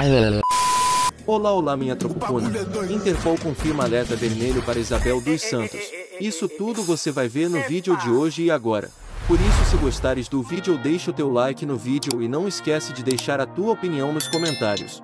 Olá, olá, minha tropicona. Interpol confirma alerta vermelho para Isabel dos Santos. Isso tudo você vai ver no vídeo de hoje e agora. Por isso, se gostares do vídeo, deixa o teu like no vídeo e não esquece de deixar a tua opinião nos comentários.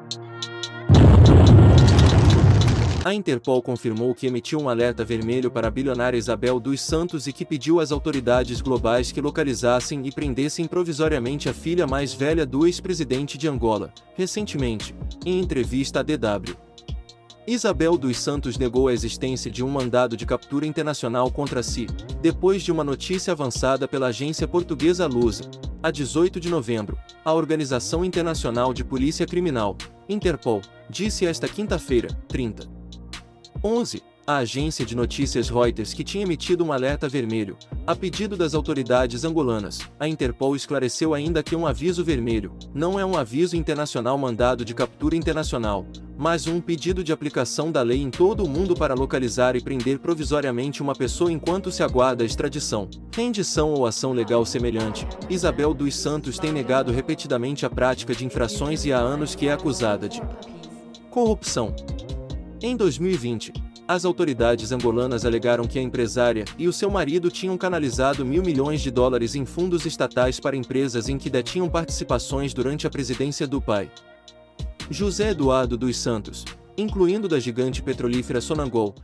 A Interpol confirmou que emitiu um alerta vermelho para a bilionária Isabel dos Santos e que pediu às autoridades globais que localizassem e prendessem provisoriamente a filha mais velha do ex-presidente de Angola, recentemente, em entrevista à DW. Isabel dos Santos negou a existência de um mandado de captura internacional contra si, depois de uma notícia avançada pela agência portuguesa Lusa, a 18 de novembro. A Organização Internacional de Polícia Criminal, Interpol, disse esta quinta-feira, 30/11, à agência de notícias Reuters que tinha emitido um alerta vermelho, a pedido das autoridades angolanas. A Interpol esclareceu ainda que um aviso vermelho não é um aviso internacional mandado de captura internacional, mas um pedido de aplicação da lei em todo o mundo para localizar e prender provisoriamente uma pessoa enquanto se aguarda a extradição, rendição ou ação legal semelhante. Isabel dos Santos tem negado repetidamente a prática de infrações e há anos que é acusada de corrupção. Em 2020, as autoridades angolanas alegaram que a empresária e o seu marido tinham canalizado $1.000 milhões em fundos estatais para empresas em que detinham participações durante a presidência do pai, José Eduardo dos Santos, incluindo da gigante petrolífera Sonangol.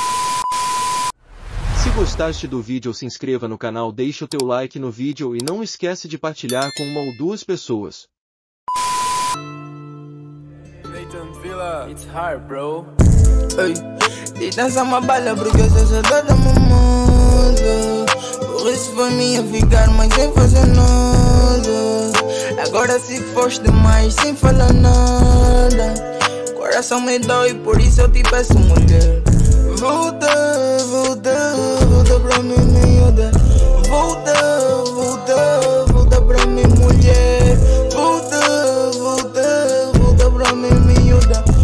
Se gostaste do vídeo, se inscreva no canal, deixa o teu like no vídeo e não esquece de partilhar com uma ou duas pessoas. It's hard, bro. Hey, e dança uma bala porque eu sou saudade do meu mundo. Por isso foi minha ficar, mas sem fazer nada. Agora se foste demais, sem falar nada. Coração me dói, por isso eu te peço, mulher. Volta, volta, volta pra mim, miúda. Volta, volta, volta pra mim, mulher. Volta, volta, volta pra mim, miúda.